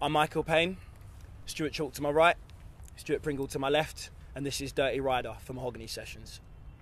I'm Mikill Pane, Stuart Chalk to my right, Stuart Pringle to my left, and this is Dirty Rider for Mahogany Sessions.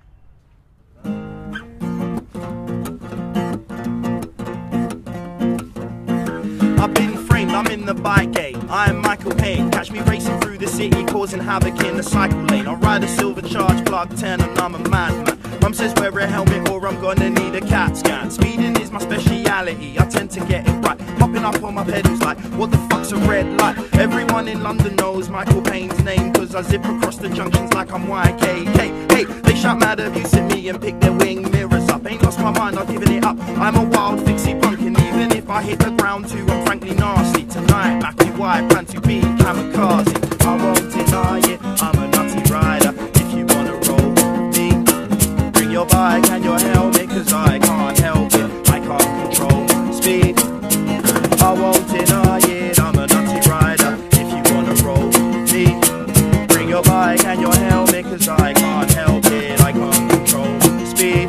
I've been framed, I'm in the bike game. I am Mikill Pane. Catch me racing through the city, causing havoc in the cycle lane. I ride a silver charge plug 10 and I'm a madman. Mum says wear a helmet or I'm gonna need a CAT scan. Speeding is my speciality, I tend to get it right. Popping up on my pedals like, what the fuck's a red light? Everyone in London knows Mikill Pane's name, cause I zip across the junctions like I'm YKK. Hey, they shout mad abuse at me and pick their wing mirrors up. Ain't lost my mind, I've given it up. I'm a wild fixie punk, and even if I hit the ground too, I'm frankly nasty. Tonight, Matthew White, plan to be kamikaze. I won't deny it, I'm a nutty rider. If you wanna roll with me, bring your bike and your helmet, cause I can't help it, I can't control speed. I won't deny it, I'm a nutty rider. If you wanna roll with me, bring your bike and your helmet, cause I can't help it, I can't control speed.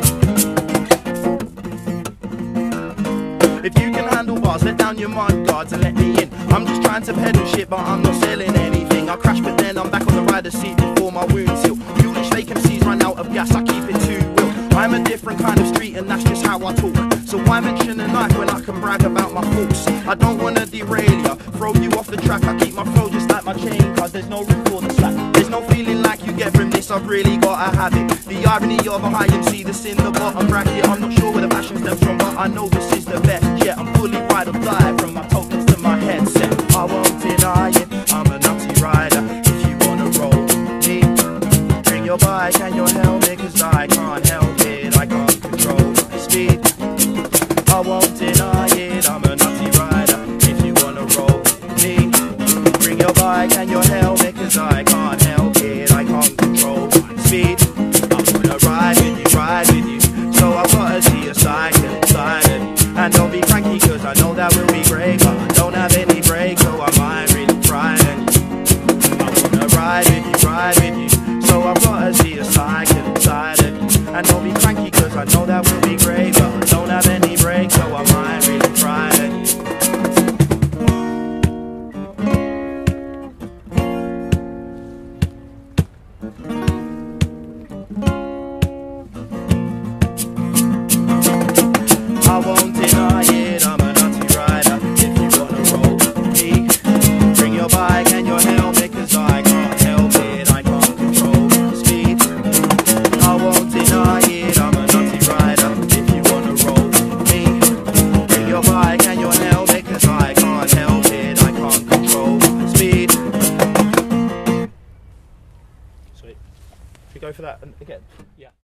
If you can handle bars, let down your mud guards and let me in. I'm just trying to pedal shit, but I'm not selling anything. I crash, but then I'm back on the rider's seat before my wounds heal. Foolish fake MCs run out of gas, I keep it too real. I'm a different kind of street, and that's just how I talk. So why mention a knife when I can brag about my force? I don't wanna derail ya, throw you off the track. I keep my flow just like my chain, cause there's no room for the slack. There's no feeling like you get from this, I've really gotta have it. The irony of a high MC that's in the bottom bracket. I'm not sure where the passion stems from, but I know this is the best. Yeah, I'm fully ride or die, from my tokens to my headset. I won't deny it, I'm a nutty rider. If you wanna roll with me, bring your bike and your helmet, cause I can't help it, I can't control speed. I won't deny it, I'm a nutty rider. If you wanna roll with me, bring your bike and your helmet, cause I can't help it, I can't control speed. I wanna ride with you, so I've gotta see a side of you. And don't be cranky, cause I know that will be great, but I don't have any brakes, so I might really try. I wanna ride with you, so I've gotta see a side of you. And don't be cranky, cause I know that will be great, but I don't have any brakes, so I might really try. I won't deny it, I'm a nutty rider. If you wanna roll with me, bring your bike and your helmet, cause I can't help it, I can't control speed. I won't deny it, I'm a nutty rider. If you wanna roll with me, bring your bike and your helmet, cause I can't help it, I can't control speed. Sweet. Should we go for that again? Yeah.